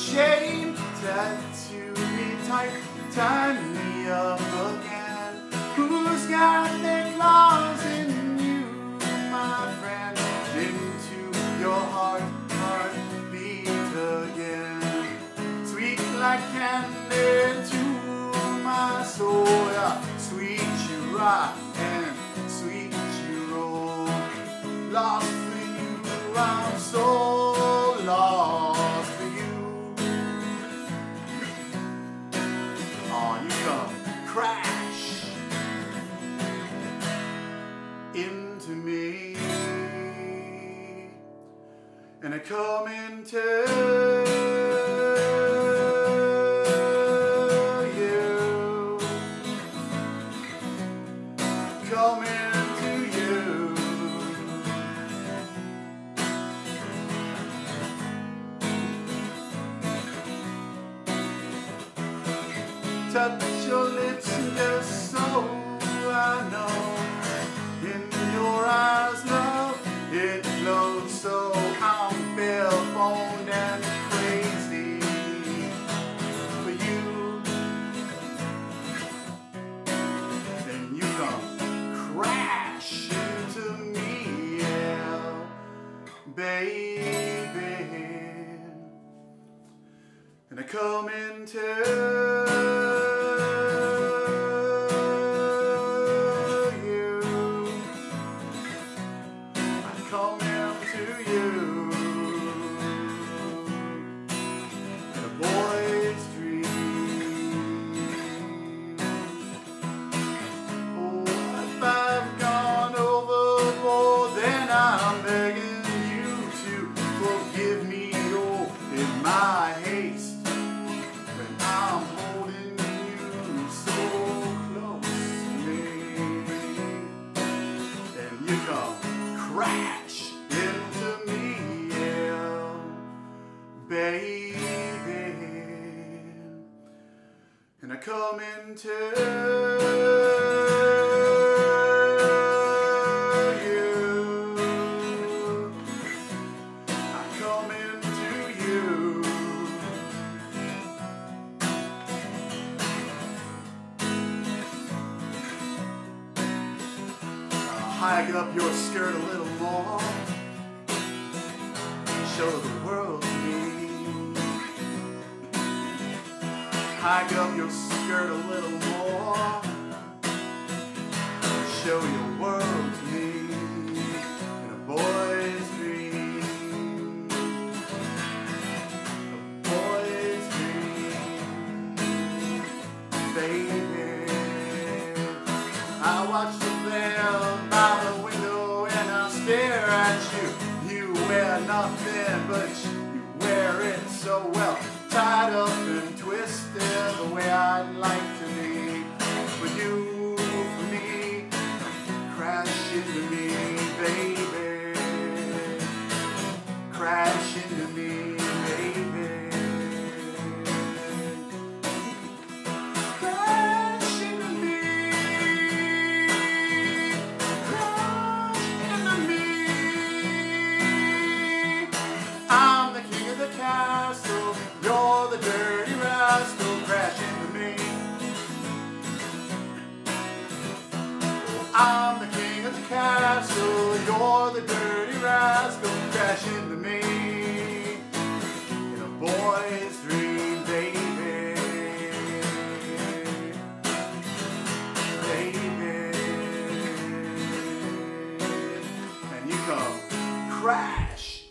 chain, tattoo me tight, tie me up again. Who's got their claws in you, my friend? Into your heartbeat again. Sweet like candy to my soul, yeah. Sweet you rock and sweet you roll. Lost for you, I'm so lost for you. Oh, you come crash into me, and I come into come into you. Touch your lips and just so I know. In your eyes, love, it glows so I'm bare-boned and crazy for you. Then you come crash into me, yeah, baby, and I come into you. I come into you, and a boy's dream. Oh, if I've gone overboard, then I'm begging you to forgive me, oh, in my haste. When I'm holding you so close to me, and you come crash into me, yeah, baby, and I come into hike up your skirt a little more, show the world to me. Hike up your skirt a little more, show your world to me. In a boy's dream, a boy's dream, baby. I watch the flare by the window and I stare at you. You wear nothing, but you wear it so well, tied up and twisted the way I'd like to be. For you, for me, crash into me, baby. Crash into me, baby. I'm the king of the castle, you're the dirty rascal, crash into me. I'm the king of the castle, you're the dirty rascal, crash into me. In a boy's dream, baby, baby, and you come crash